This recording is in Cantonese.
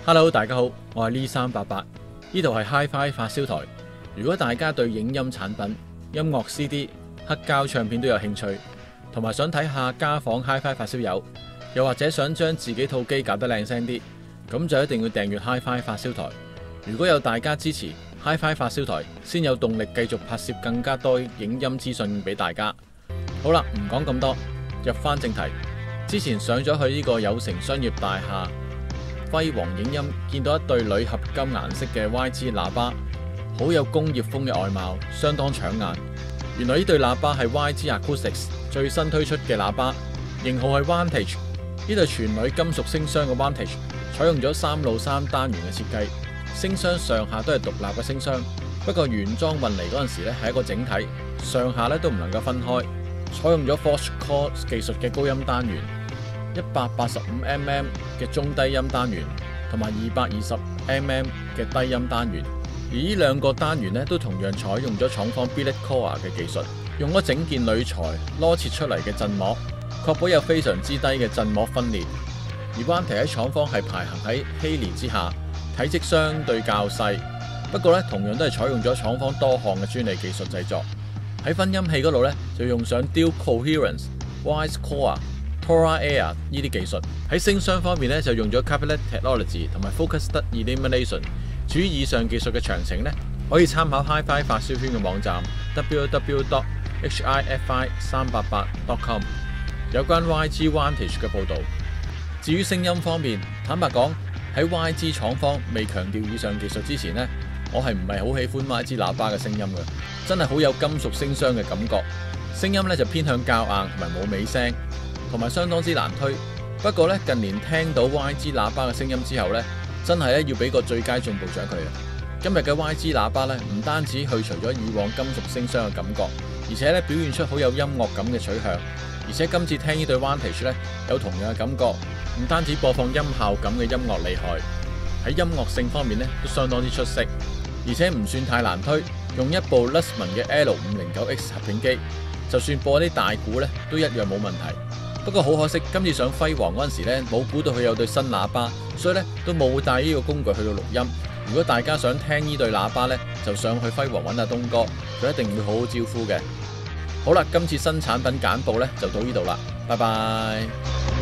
Hello， 大家好，我係 Lee388，呢度係 Hi-Fi 發燒台。如果大家對影音產品、音樂 CD、黑膠唱片都有興趣，同埋想睇下家訪 Hi-Fi 發燒友，又或者想將自己套機搞得靚聲啲，咁就一定要訂閱 Hi-Fi 發燒台。如果有大家支持 Hi-Fi 發燒台，先有動力繼續拍攝更加多影音資訊俾大家。好啦，唔講咁多，入翻正題。之前上咗去呢個有成商業大廈輝煌影音，見到一對鋁合金顏色嘅 YG 喇叭，好有工業風嘅外貌，相當搶眼。原來呢對喇叭係 YG Acoustics 最新推出嘅喇叭，型號係 Vantage。呢對全鋁金屬聲箱嘅 Vantage 採用咗3路3單元嘅設計，聲箱上下都係獨立嘅聲箱。不過原裝運嚟嗰陣時咧係一個整體，上下咧都唔能夠分開。採用咗 Fox Core 技術嘅高音單元，185mm 嘅中低音單元，同埋220mm 嘅低音單元。而呢兩個單元咧都同樣採用咗廠方 Billet Core 嘅技術，用咗整件鋁材攞切出嚟嘅振膜，確保有非常之低嘅振膜分裂。而 Vantage 喺廠方係排行喺希連之下，體積相對較細，不過咧同樣都係採用咗廠方多項嘅專利技術製作。喺分音器嗰度咧，就用上 Dual Coherence、Wise Core、Tora Air 呢啲技術。喺聲箱方面咧，就用咗 Capillette Technology 同埋 Focused Elimination。至於以上技術嘅詳情咧，可以參考 Hi-Fi 發燒圈嘅網站 www.hifi388.com 有關 YG Vantage 嘅報導。至於聲音方面，坦白講喺 YG 廠方未強調以上技術之前咧，我係唔係好喜歡 YG 喇叭嘅聲音嘅，真係好有金屬聲箱嘅感覺。聲音咧就偏向較硬同埋冇尾聲，同埋相當之難推。不過咧近年聽到 YG 喇叭嘅聲音之後咧，真係咧要俾個最佳進步獎佢啊！今日嘅 YG 喇叭咧唔單止去除咗以往金屬聲箱嘅感覺，而且咧表現出好有音樂感嘅取向。而且今次聽呢對 Vantage 咧有同樣嘅感覺，唔單止播放音效感嘅音樂厲害，喺音樂性方面咧都相當之出色。而且唔算太難推，用一部 Lusman 嘅 L509X 合併機，就算播啲大鼓咧，都一樣冇問題。不過好可惜，今次上輝煌嗰陣時咧，冇估到佢有對新喇叭，所以咧都冇帶呢個工具去到錄音。如果大家想聽呢對喇叭咧，就上去輝煌揾阿東哥，佢一定會好好招呼嘅。好啦，今次新產品簡報咧就到呢度啦，拜拜。